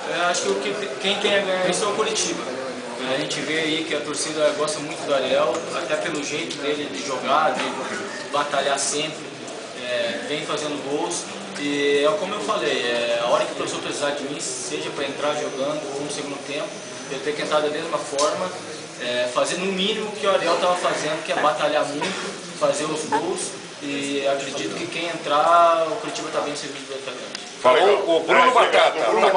Eu acho que quem tem a ganhar isso é o Curitiba. A gente vê aí que a torcida gosta muito do Ariel, até pelo jeito dele de jogar, de batalhar sempre, vem fazendo gols. E é como eu falei, a hora que o professor precisar de mim, seja para entrar jogando ou no segundo tempo, eu tenho que entrar da mesma forma, fazer no mínimo o que o Ariel estava fazendo, que é batalhar muito, fazer os gols. E acredito que quem entrar, o Curitiba está bem servido do atacante. Falou o Bruno Batata.